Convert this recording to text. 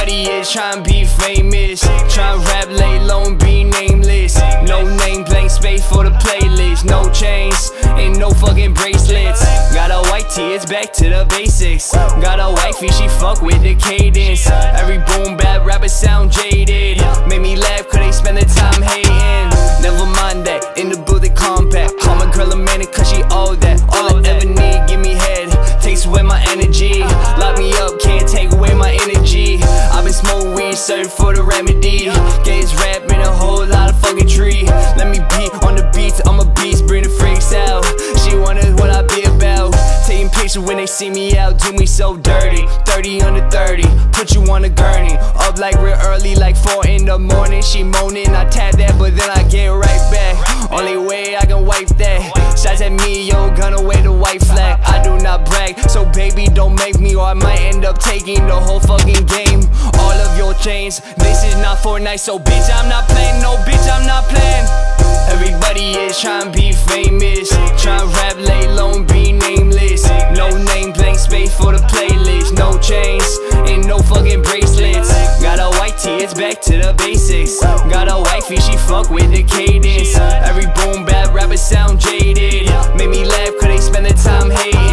Everybody is trying to be famous, trying to rap, lay low and be nameless. No name, blank space for the playlist. No chains, ain't no fucking bracelets. Got a white tee, it's back to the basics. Got a wifey, she fuck with the cadence. Every boom bap rapper sound jaded. Make me laugh cause they spend the time hating. Never mind that, in the booth they compact. Call my girl a minute cause she all that. All I ever need, give me head, takes away my energy. Lock me up, can't take away my energy. I've been smoking weed, searching for the remedy. Gays rapping a whole lot of fucking tree. Let me be on the beats, I'm a beast, bring the freaks out. She wonders what I be about. Taking pictures when they see me out, do me so dirty. 30 under 30, put you on a gurney. Up like real early, like 4 in the morning. She moaning, I tap that, but then I get right back. Only way I can wipe that. Shots at me, yo, gonna wave the white flag. I do not brag, so baby don't make me, or I might end up taking the whole fucking game. All of your chains, this is not Fortnite, so bitch I'm not playing, no bitch I'm not playing. Everybody is trying to be famous, trying to rap, lay low and be nameless. No name, blank space for the playlist. No chains, ain't no fucking bracelets. Got a white tee, it's back to the basics. Got a wifey, she fuck with the cadence. Every boom bap rapper sound jaded. Make me laugh cause they spend the time hating.